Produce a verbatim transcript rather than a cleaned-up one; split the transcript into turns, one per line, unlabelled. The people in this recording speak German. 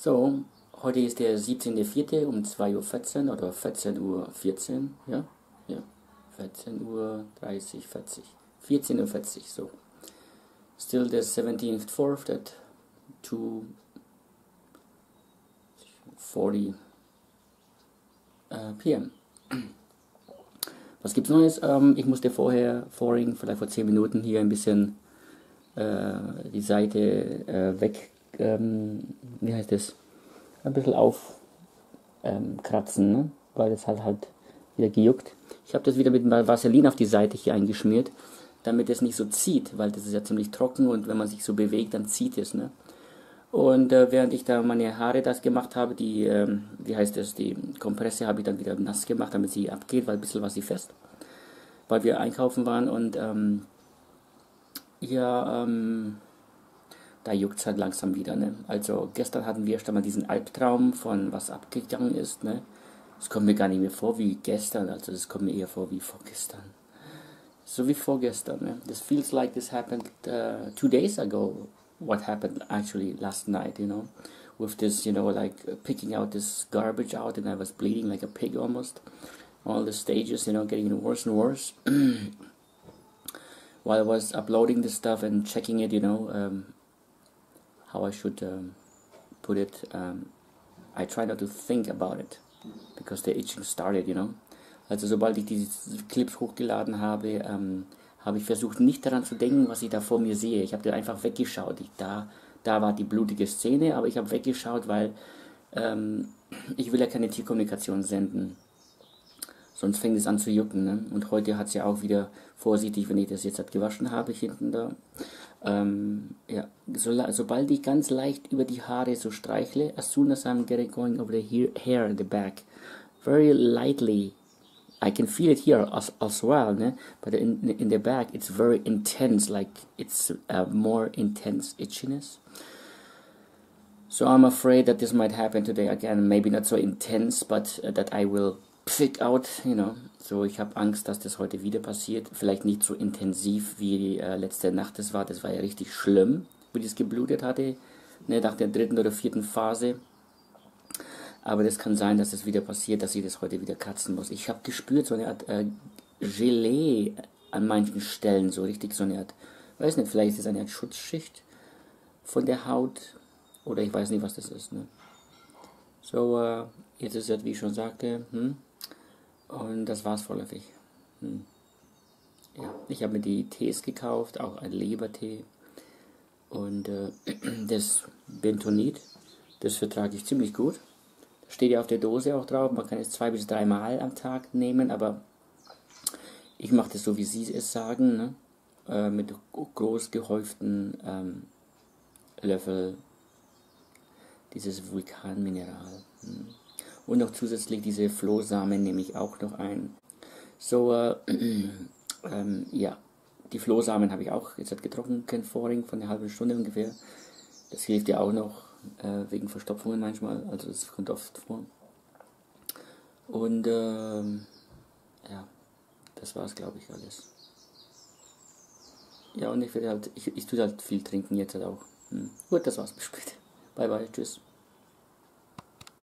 So, heute ist der siebzehnte vierte um zwei Uhr vierzehn oder vierzehn Uhr vierzehn, ja? Ja, vierzehn Uhr dreißig, vierzig. vierzehn Uhr vierzig, so. Still the seventeenth fourth at two forty uh, p m Was gibt's Neues? Ähm, ich musste vorher, vorhin, vielleicht vor zehn Minuten hier ein bisschen äh, die Seite äh, weg, ähm, wie heißt das? Ein bisschen aufkratzen, ne? Weil es hat halt wieder gejuckt. Ich habe das wieder mit Vaseline auf die Seite hier eingeschmiert, damit es nicht so zieht, weil das ist ja ziemlich trocken und wenn man sich so bewegt, dann zieht es, ne? Und äh, während ich da meine Haare das gemacht habe, die, ähm, wie heißt das, die Kompresse habe ich dann wieder nass gemacht, damit sie abgeht, weil ein bisschen war sie fest, weil wir einkaufen waren und ähm, ja, ähm, da juckt es halt langsam wieder, ne? Also gestern hatten wir erst einmal diesen Albtraum von was abgegangen ist, ne? Es kommt mir gar nicht mehr vor wie gestern, also es kommt mir eher vor wie vorgestern. So wie vorgestern, ne? This feels like this happened uh, two days ago. What happened actually last night, you know? With this, you know, like uh, picking out this garbage out and I was bleeding like a pig almost. All the stages, you know, getting worse and worse. While I was uploading this stuff and checking it, you know, um, how I should um, put it, um, I try not to think about it, because the itching started, you know. Also sobald ich diese Clips hochgeladen habe, ähm, habe ich versucht, nicht daran zu denken, was ich da vor mir sehe. Ich habe da einfach weggeschaut. Ich, da, da war die blutige Szene, aber ich habe weggeschaut, weil ähm, ich will ja keine Tierkommunikation senden. Sonst fängt es an zu jucken, ne? Und heute hat es ja auch wieder, vorsichtig, wenn ich das jetzt halt gewaschen habe, hinten da, ähm, ja, so, sobald ich ganz leicht über die Haare so streichle, as soon as I'm getting going over the hair in the back, very lightly, I can feel it here as, as well, ne? But in, in the back, it's very intense, like it's a more intense itchiness. So I'm afraid that this might happen today again, maybe not so intense, but uh, that I will pick out, you know. So, ich habe Angst, dass das heute wieder passiert. Vielleicht nicht so intensiv wie die äh, letzte Nacht das war. Das war ja richtig schlimm, wie das geblutet hatte, ne, nach der dritten oder vierten Phase. Aber das kann sein, dass es wieder passiert, dass ich das heute wieder kratzen muss. Ich habe gespürt, so eine Art äh, Gelee an manchen Stellen, so richtig so eine Art, weiß nicht, vielleicht ist es eine Art Schutzschicht von der Haut. Oder ich weiß nicht, was das ist, ne. So, äh, jetzt ist es, wie ich schon sagte, hm? Und das war's vorläufig. Hm. Ja, ich habe mir die Tees gekauft, auch ein Lebertee. Und äh, das Bentonit, das vertrage ich ziemlich gut. Das steht ja auf der Dose auch drauf, man kann es zwei bis drei Mal am Tag nehmen, aber ich mache das so, wie Sie es sagen, ne? Äh, mit groß gehäuften ähm, Löffel dieses Vulkanmineral. Hm. Und noch zusätzlich diese Flohsamen nehme ich auch noch ein. So, äh, ähm, ja, die Flohsamen habe ich auch jetzt getrunken vorhin, von einer halben Stunde ungefähr. Das hilft ja auch noch, äh, wegen Verstopfungen manchmal, also das kommt oft vor. Und, ähm, ja, das war es, glaube ich, alles. Ja, und ich werde halt, ich, ich tue halt viel trinken jetzt halt auch. Hm. Gut, das war's, bis später. Bye, bye, tschüss.